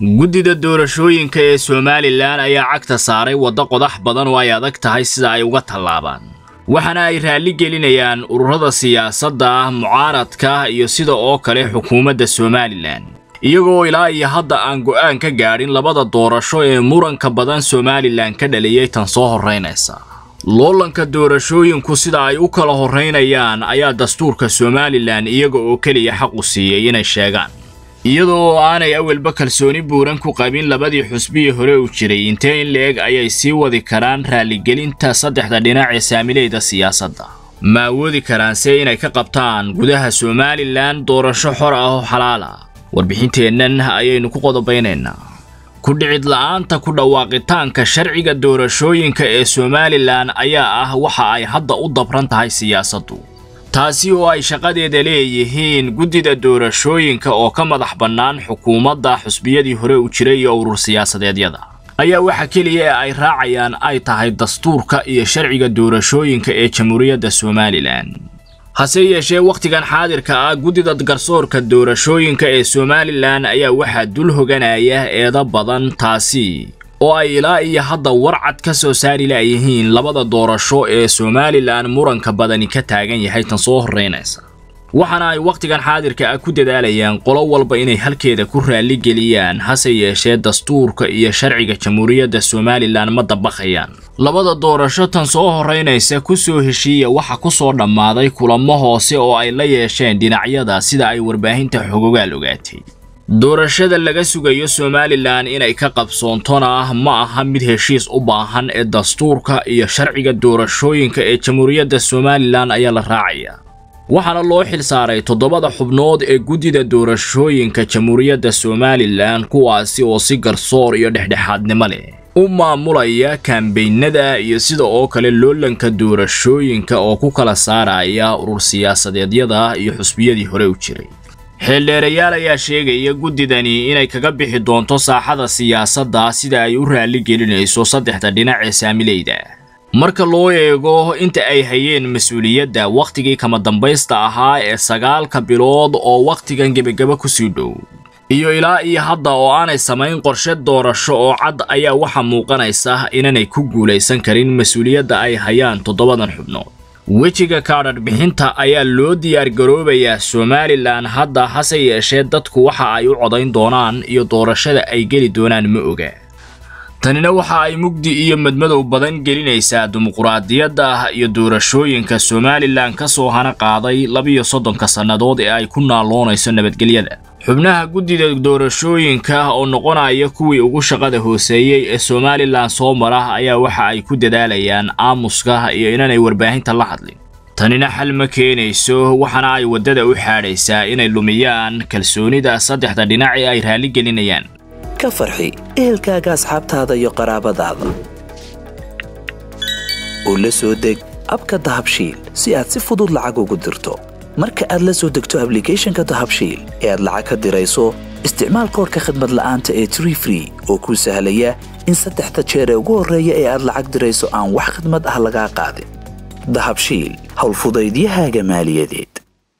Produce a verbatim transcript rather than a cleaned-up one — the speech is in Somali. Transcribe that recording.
guddida doorashooyinka ee Somaliland ayaa cagta saaray wada qodax badan oo ay adag tahay sida ay uga tallaabaan waxana ay raali gelinayaan ururada siyaasadda mucaaradka iyo sida oo kale xukuumadda Somaliland iyagoo ilaa iyo hadda aan go'aan ka gaarin labada doorasho ee muranka badan Somaliland ka dhaliyay tan soo horeynaysa loolanka doorashooyinku sida ay u kala horeynayaan ayaa dastuurka Somaliland iyaga oo kaliya xaq u siiyay inay sheegaan iyadoo aanay awalba kalsooni buuran ku qabin labadii xusbi hore u jiray intee in leeg ayay sii wadi karaan raali gelinta saddexda dhinac ee saamilayda siyaasadda ma wadi karaan si inay ka qabtaan gudaha Somaliland doorasho xor ah oo xalaal ah warbixinteennan ayaynu ku qodobaynaynaa ku dhicid la'aanta ku dhawaaqitaanka sharciga doorashooyinka ee Somaliland ayaa ah waxa ay hadda u dabran tahay siyaasaddu taasi oo ay shaqadeeda leeyihiin guddida doorashooyinka oo ka madax bannaan xukuumadda xusbiyadii hore u jiray iyo urur siyaasadeedyada ayaa waxa kaliya ay raacayaan ay tahay dastuurka iyo sharciga doorashooyinka ee Jamhuuriyadda Somaliland hase yeeshee waqtigan xaadirka ah guddida garsoorka doorashooyinka ee Somaliland ayaa waxa dul hoganaya eeda badan taasi oo ay ilaa iyo hadda warcad ka soo saari laayihiin labada doorasho ee Somaliland muranka badani ka taagan yahay tan soo horeynaysa waxana ay waqtigan xaadirka ah ku dadaalayaan qolo walba inay halkeeda ku raali geliyaan hase yeeshee dastuurka iyo sharciga Jamhuuriyadda Somaliland ma dabaqayaan labada doorasho tan soo horeynaysa ku soo heshiiya waxa ku soo dhamaaday kulamo hoose oo ay la yeesheen dhinacyada sida ay warbaahinta xogogaal ogaatay doorashada laga sugayo Somaliland inay ka qabsoontona ma aha mid heshiis u baahan ee dastuurka iyo sharciga doorashooyinka ee Jamhuuriyadda Somaliland ayaa la raacaya waxana loo xil saaray toddobada xubnood ee guddida doorashooyinka Jamhuuriyadda Somaliland kuwaasi oo si garsoor iyo dhexdhexaadnimo leh u maamulaya kambeynada iyo sida oo kale loolanka doorashooyinka oo ku kala saaraya urur siyaasadeedyada iyo xusbiyadii hore u jiray xeeldeerayaal ayaa sheegaya guddidani inay kaga bixi doonto saaxada siyaasadda sida ay u raali gelinayso saddexda dhinac ee saamilayda marka loo eego inta ay hayeen mas'uuliyadda waqtigii kama dambaysta ahaa ee sagaalka bilood oo waqtigan gebagaba ku sii dhow iyo ilaa iyo hadda oo aanay samayn qorshe doorasho oo cad ayaa waxa muuqanaysa inanay ku guulaysan karin mas'uuliyadda ay hayaan toddobadan xubnood wejiga kaadhadh bixinta ayaa loo diyaar garoobayaa Somaliland hadda hase yeeshee dadku waxa ay u codayn doonaan iyo doorashada ay geli doonaan ma oga tanina waxa ay mugdi iyo madmadow badan gelinaysaa dimuqraadiyadda iyo doorashooyinka Somaliland ka soo hana qaaday laba iyo soddon sanadood ee ay ku naaloonayso nabadgelyada xubnaha guddida doorashooyinka oo noqonaya kuwii ugu shaqada hooseeyay ee Somaliland soo mara ayaa waxa ay ku dadaalayaan aamuska iyo inay warbaahinta la hadlin tanina xal ma keenayso waxana ay wadada u xaadaysaa inay lumiyaan kalsoonida saddexda dhinac ee ay raali gelinayaan ka farxi ehelkaaga asxaabtaada iyo qaraabadaada oo la soo deg abka dahabshiil si aad si fudud lacag ugu dirto marka aad la soo degto applicationka dahabshiil ee aad lacag ka dirayso isticmaal koodka khidmad la'aanta ee three free oo kuu sahlaya in saddexda jeer ee ugu horreeya ee aad lacag dirayso aan wax khidmad ah laga qaadin dahabshiil hawl fudaydiyahaaga maaliyadeed